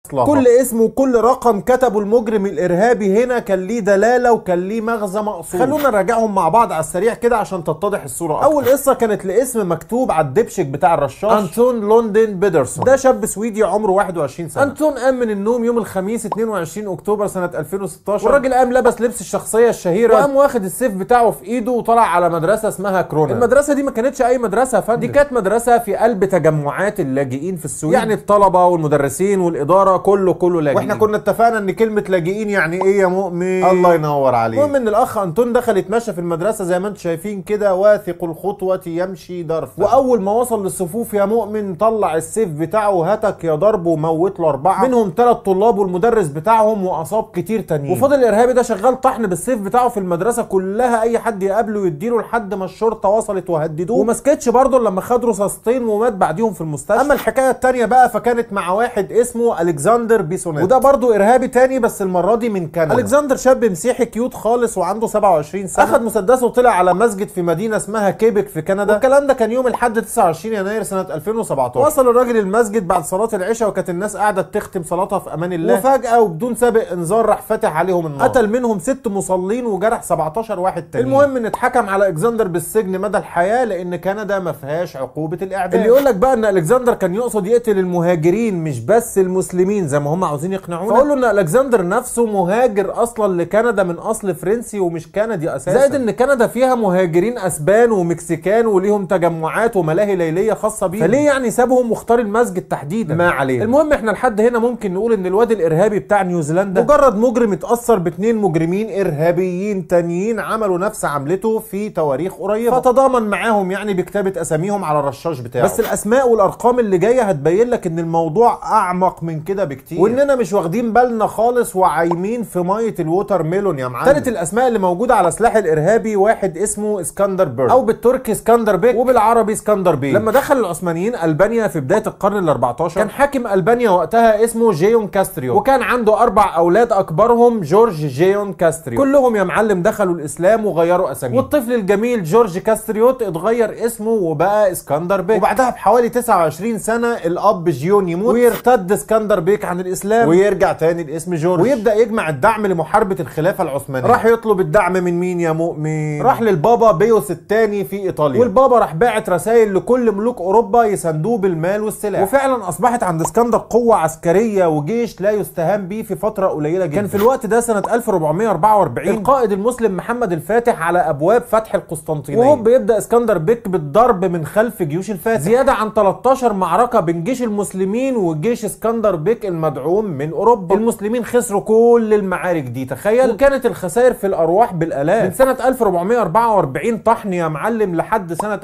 كل اسم وكل رقم كتبه المجرم الارهابي هنا كان ليه دلاله وكان ليه مغزى مقصود. خلونا نراجعهم مع بعض على السريع كده عشان تتضح الصوره أكتر. اول قصه كانت لاسم مكتوب على الدبشك بتاع الرشاش انتون لوندن بيدرسون. ده شاب سويدي عمره 21 سنه. انتون قام من النوم يوم الخميس 22 اكتوبر سنه 2016، والراجل قام لبس لبس الشخصيه الشهيره وقام واخد السيف بتاعه في ايده وطلع على مدرسه اسمها كرونا. المدرسه دي ما كانتش اي مدرسه يا فندم، دي كانت مدرسه في قلب تجمعات اللاجئين في السويد، يعني الطلبه والمدرسين والاداره كله لاجئين. واحنا كنا اتفقنا ان كلمه لاجئين يعني ايه يا مؤمن؟ الله ينور عليك. المهم ان الاخ انتون دخل يتمشى في المدرسه زي ما انتم شايفين كده، واثق الخطوه يمشي ضرفا، واول ما وصل للصفوف يا مؤمن طلع السيف بتاعه، هتك يا ضرب وموت له 4 منهم 3 طلاب والمدرس بتاعهم، واصاب كتير تانيين. وفضل الارهابي ده شغال طحن بالسيف بتاعه في المدرسه كلها، اي حد يقابله يديله لحد ما الشرطه وصلت وهددوه، وما سكتش برضه لما خد رصاصتين ومات بعديهم في المستشفى. اما الحكايه الثانيه بقى فكانت مع واحد اسمه الكسندر بيسونيت، وده برضه ارهابي تاني بس المره دي من كندا. الكسندر شاب مسيحي كيوت خالص وعنده 27 سنه، اخد مسدسه وطلع على مسجد في مدينه اسمها كيبك في كندا، والكلام ده كان يوم الاحد 29 يناير سنه 2017. وصل الراجل المسجد بعد صلاه العشاء وكانت الناس قاعده تختم صلاتها في امان الله، وفجاه وبدون سابق انذار راح فاتح عليهم النار، قتل منهم 6 مصلين وجرح 17 واحد تاني. المهم ان اتحكم على الكسندر بالسجن مدى الحياه لان كندا ما فيهاش عقوبه الاعدام. اللي يقول لك بقى ان الكسندر كان يقصد يقتل المهاجرين مش بس المسلمين زي ما هم عاوزين يقنعونا، فاقول له ان الكسندر نفسه مهاجر اصلا لكندا من اصل فرنسي ومش كندي اساسا، زائد ان كندا فيها مهاجرين اسبان ومكسيكان وليهم تجمعات وملاهي ليليه خاصه بيهم، فليه يعني سابهم واختار المسجد تحديدا؟ ما علينا. المهم احنا لحد هنا ممكن نقول ان الواد الارهابي بتاع نيوزيلندا مجرد مجرم اتاثر ب2 مجرمين ارهابيين تانيين عملوا نفس عملته في تواريخ قريبه، فتضامن معاهم يعني بكتابه اساميهم على الرشاش بتاعه. بس الاسماء والارقام اللي جايه هتبين لك ان الموضوع اعمق من كده بكتير، واننا مش واخدين بالنا خالص وعايمين في ميه الووتر ميلون يا معلم. ثالث الاسماء اللي موجوده على سلاح الارهابي واحد اسمه اسكندر بيرج، او بالتركي اسكندر بيك وبالعربي اسكندر بيك. لما دخل العثمانيين البانيا في بدايه القرن ال14 كان حاكم البانيا وقتها اسمه جيون كاستريو، وكان عنده 4 اولاد اكبرهم جورج جيون كاستريو، كلهم يا معلم دخلوا الاسلام وغيروا اساميهم، والطفل الجميل جورج كاستريوت اتغير اسمه وبقى اسكندر بيك. وبعدها بحوالي 29 سنه الاب جيون يموت ويرتد اسكندر بيك عن الاسلام ويرجع تاني لاسم جورج، ويبدا يجمع الدعم لمحاربه الخلافه العثمانيه. راح يطلب الدعم من مين يا مؤمن؟ راح للبابا بيوس الثاني في ايطاليا، والبابا راح باعت رسائل لكل ملوك اوروبا يساندوه بالمال والسلاح، وفعلا اصبحت عند اسكندر قوه عسكريه وجيش لا يستهان به في فتره قليله جدا. كان في الوقت ده سنه 1444 القائد المسلم محمد الفاتح على ابواب فتح القسطنطينيه، وهو بيبدا اسكندر بيك بالضرب من خلف جيوش الفاتح، زياده عن 13 معركه بين جيش المسلمين وجيش اسكندر بيك المدعوم من اوروبا. المسلمين خسروا كل المعارك دي تخيل، وكانت الخسائر في الارواح بالالاف. من سنه 1444 طحن يا معلم لحد سنه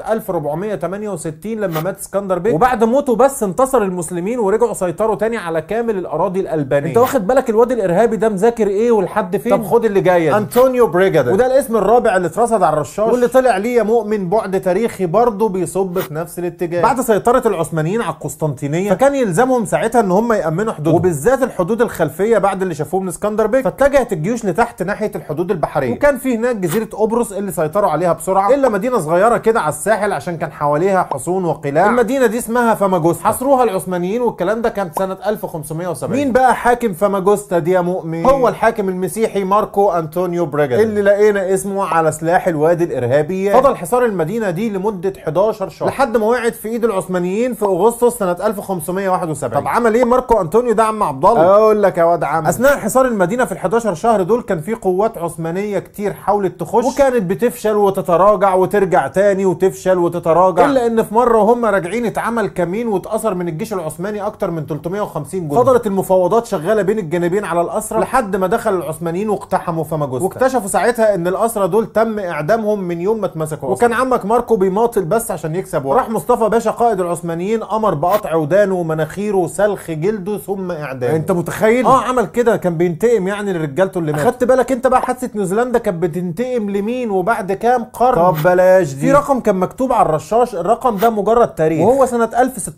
1468 لما مات اسكندر بيك، وبعد موته بس انتصر المسلمين ورجعوا سيطروا تاني على كامل الاراضي الالبانيه. انت واخد بالك الواد الارهابي ده مذاكر ايه ولحد فين؟ طب خد اللي جايه، انطونيو بريجادا، وده الاسم الرابع اللي اترصد على الرشاش واللي طلع ليه يا مؤمن بعد تاريخي برضه بيصب في نفس الاتجاه. بعد سيطره العثمانيين على القسطنطينيه فكان يلزمهم ساعتها ان هم يامنوا حدودهم، وبالذات الحدود الخلفيه بعد اللي شافوه من اسكندر بيك، فاتجهت الجيوش لتحت ناحيه الحدود البحريه، وكان في هناك جزيره قبرص اللي سيطروا عليها بسرعه، الا مدينه صغيره كده على الساحل عشان كان حواليها حصون وقلاع. المدينه دي اسمها فاماجوستا، حصروها العثمانيين والكلام ده كان سنه 1570. مين بقى حاكم فاماجوستا دي يا مؤمن؟ هو الحاكم المسيحي ماركو انطونيو بريجادا اللي لقينا اسمه على سلاح الوادي الارهابي. فضل حصار المدينه دي لمده 11 شهر لحد ما وقعت في ايد العثمانيين في اغسطس سنه 1571. طب عمل ايه ماركو انطونيو ده عم عبد الله؟ اقول لك يا واد عم، اثناء حصار المدينه في ال11 شهر دول كان في قوات عثمانيه كتير حاولت تخش، وكانت بتفشل وتتراجع وترجع تاني وتفشل وتتراجع، الا ان في مره وهم راجعين اتعمل كمين واتأثر من الجيش العثماني اكتر من 350 جندي. فضلت المفاوضات شغاله بين الجانبين على الاسرى لحد ما دخل العثمانيين واقتحموا فاماجوستا، واكتشفوا ساعتها ان الاسرى دول تم اعدامهم من يوم ما اتمسكوا، وكان عمك ماركو بيماطل بس عشان يكسب وقت. راح مصطفى باشا قائد العثمانيين امر بقطع ودانه ومناخيره وسلخ جلده ثم اعدامه. انت متخيل؟ عمل كده كان بينتقم يعني لرجالته اللي ماتوا. خدت بالك انت بقى حادثه نيوزيلندا كانت بتنتقم لمين وبعد كام قرن؟ طب بلاش دي. في رقم كان مكتوب على الرشاش، الرقم ده مجرد تاريخ وهو سنه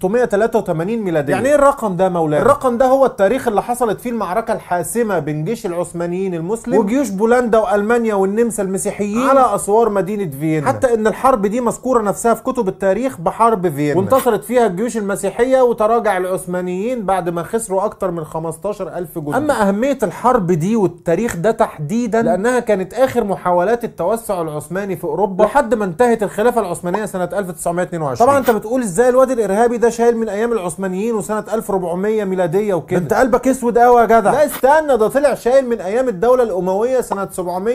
1683 ميلاديه. يعني ايه الرقم ده مولانا؟ الرقم ده هو التاريخ اللي حصلت فيه المعركه الحاسمه بين جيش العثمانيين المسلم وجيوش بولندا والمانيا والنمسا المسيحيين على اسوار مدينه فيينا، حتى ان الحرب دي مذكوره نفسها في كتب التاريخ بحرب فيينا، وانتصرت فيها الجيوش المسيحيه وتراجع العثمانيين بعد ما خسروا اكتر من 15,000 جندي. اما اهميه الحرب دي والتاريخ ده تحديدا لانها كانت اخر محاولات التوسع العثماني في اوروبا لحد ما انتهت الخلافه العثمانيه سنه 1922. طبعا انت بتقول ازاي الواد الارهابي ده شايل من ايام العثمانيين وسنه 1400 ميلاديه وكده؟ انت قلبك اسود قوي يا جدع. لا استنى، ده طلع شايل من ايام الدوله الامويه سنه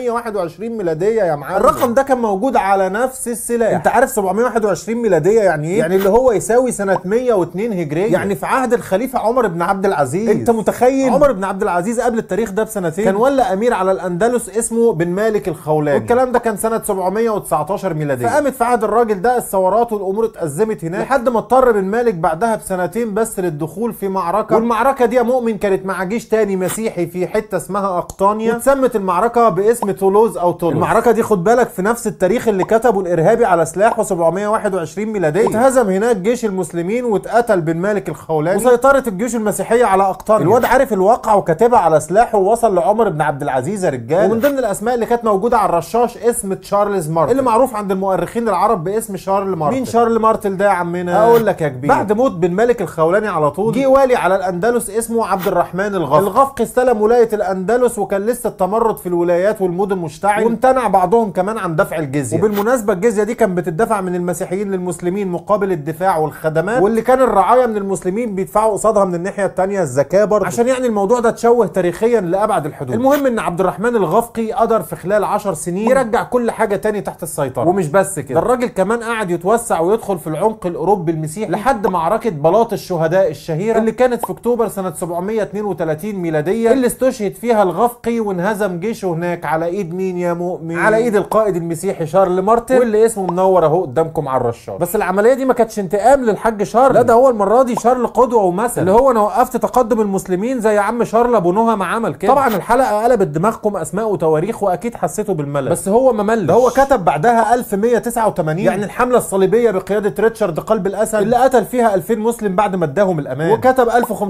721 ميلاديه يا معلم. الرقم ده كان موجود على نفس السلاح. انت عارف 721 ميلاديه يعني ايه؟ يعني اللي هو يساوي سنه 102 هجريه، يعني في عهد الخليفه عمر بن عبد العزيز. انت متخيل؟ عمر بن عبد العزيز قبل التاريخ ده بسنتين كان ولا امير على الاندلس اسمه بن مالك الخولاني، والكلام ده كان سنه 719 ميلاديه. فقامت في عهد الراجل ده الثورات والامور اتأزمت هناك لحد ما اضطر بن مالك بعدها بسنتين بس للدخول في معركه، والمعركه دي يا مؤمن كانت مع جيش تاني مسيحي في حته اسمها اقطانيا، واتسمت المعركه باسم تولوز او تولوز. المعركه دي خد بالك في نفس التاريخ اللي كتبه الارهابي على سلاحه 721 ميلاديه. اتهزم هناك جيش المسلمين واتقتل بن مالك الخولاني، وسيطرت الجيوش المسيحيه على اقطانيا. الواد عارف الواقعه وكاتبها على سلاحه ووصل لعمر بن عبد العزيز يا رجاله. ومن ضمن الاسماء اللي كانت موجوده على الرشاش اسم تشارلز مارتل اللي معروف عند المؤرخين العرب باسم شارل مارتل. مين شارل مارتل ده يا عمنا؟ اقول لك يا كبير. بعد موت بن مالك الخولاني على طول جه والي على الاندلس اسمه عبد الرحمن الغفقي. الغفقي استلم ولايه الاندلس وكان لسه التمرد في الولايات والمدن مشتعل، وامتنع بعضهم كمان عن دفع الجزيه. وبالمناسبه الجزيه دي كانت بتدفع من المسيحيين للمسلمين مقابل الدفاع والخدمات، واللي كان الرعايه من المسلمين بيدفعوا قصادها من الناحيه الثانيه الزكاه برضه، عشان يعني الموضوع ده تشوه تاريخيا لابعد الحدود. المهم ان عبد الرحمن الغفقي قدر في خلال 10 سنين يرجع كل حاجه تاني تحت السيطره. ومش بس كده، ده الراجل كمان قعد يتوسع ويدخل في العمق الاوروبي المسيحي لحد معركه بلاط الشهداء الشهيره اللي كانت في اكتوبر سنه 732 ميلاديه، اللي استشهد فيها الغفقي وانهزم جيشه هناك على ايد مين يا مؤمن؟ على ايد القائد المسيحي شارل مارتل، واللي اسمه منور اهو قدامكم على الرشاش. بس العمليه دي ما كانتش انتقام للحاج شارل، لا ده هو المره دي شارل قدوه ومثل، اللي هو انا وقفت تقدم المسلمين زي عم شارل ابو نهى ما عمل كده. طبعا الحلقه قلبت دماغكم اسماء وتواريخ واكيد حسيتوا بالملل، بس هو ما ملش. ده هو كتب بعدها 1189 يعني الحمله الصليبيه بقياده ريتشارد قلب الاسد اللي قتل فيها 2000 مسلم بعد ما اداهم الامان. وكتب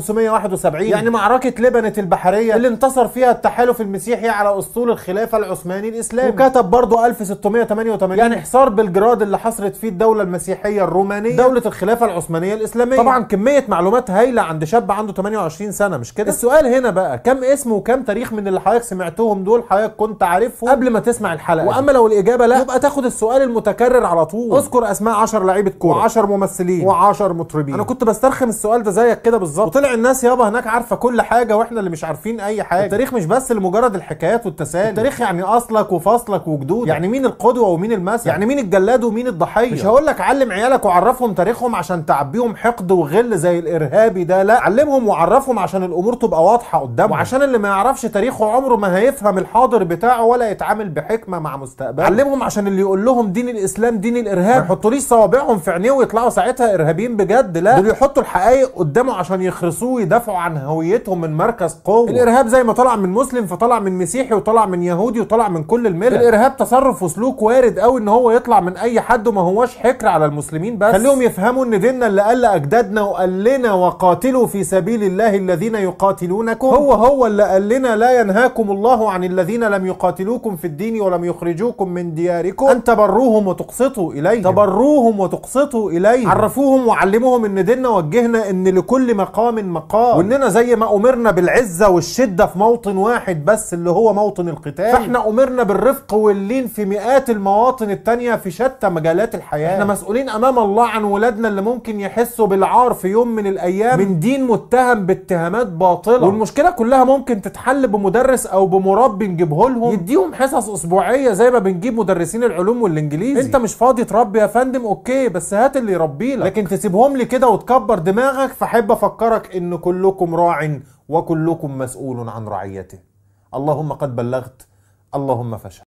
1571 يعني معركه لبنه البحريه اللي انتصر فيها التحالف المسيحي على اسطول الخلافه العثماني الاسلامي. وكتب برضه 1688 يعني حصار بلجراد اللي حصرت فيه الدوله المسيحيه الرومانيه دوله الخلافه العثمانيه الاسلاميه. طبعا كميه معلومات هايله عند شاب عنده 28 سنه مش كده؟ السؤال هنا بقى كم اسم وكم تاريخ من اللي حضرتك سمعتهم دول حضرتك كنت عارفهم قبل ما تسمع الحلقه؟ واما لو الاجابه لا يبقى تاخد السؤال المتكرر على طول. اذكر اسماء 10 لعيبه كوره و10 ممثلين و10 مطربين. انا كنت بسترخم السؤال ده زيك كده بالظبط، وطلع الناس يابا هناك عارفه كل حاجه واحنا اللي مش عارفين اي حاجه. التاريخ مش بس لمجرد الحكايات والتسالي، التاريخ يعني اصلك وفصلك وجدودك، يعني مين القدوه ومين المثل، يعني مين الجلاد ومين الضحيه. مش هقول لك علم عيالك وعرفهم تاريخهم عشان تعبيهم حقد وغل زي الارهابي ده، لا علمهم وعرفهم عشان الامور تبقى واضحه قدامهم، وعشان اللي ما يعرفش تاريخه عمره ما هيفهم الحاضر بتاعه ولا يتعامل بحكمه مع مستقبله. علمهم عشان اللي يقول لهم دين الاسلام دين الارهاب ما يحطوليش صوابعهم في عينيه ويطلعوا ساعتها ارهابيين بجد، لا دول يحطوا الحقائق قدامه عشان يخرسوه ويدافعوا عن هويتهم من مركز قوه. الارهاب زي ما طلع من مسلم فطلع من مسيحي وطلع من يهودي وطلع من كل الملل. الارهاب تصرف وسلوك وارد قوي ان هو يطلع من اي حد وما هوش حكر على المسلمين بس. خليهم يفهموا ان ديننا اللي قال اجدادنا وقال لنا وقاتلوا في سبيل الله الذين يقاتلونكم هو اللي قال لنا لا ينهاكم الله عن الذين لم يقاتلوكم في الدين ولم يخرجوكم من دياركم ان تبروهم وتقسطوا اليهم. تبروهم وتقسطوا اليهم، عرفوهم وعلموهم ان ديننا وجهنا ان لكل مقام مقام، واننا زي ما امرنا بالعزه والشده في موطن واحد بس اللي هو موطن القتال، فاحنا امرنا بالرفق واللين في مئات المواطن التانيه في شتى مجالات الحياه. احنا مسؤولين امام الله عن ولادنا اللي ممكن يحسوا بالعار في يوم من الايام من دين متهم باتهامات باطله، والمشكله كلها ممكن تتحل بمدرس او بمربي نجيبه لهم يديهم حصص اسبوعيه زي ما بنجيب مدرسين العلوم والانجليزي. انت مش فاضي تربي يا فندم اوكي، بس هات اللي يربي لك، لكن تسيبهم لي كده وتكبر دماغك. فحب افكرك ان كلكم راع وكلكم مسؤول عن رعيته. اللهم قد بلغت، اللهم فاشهد.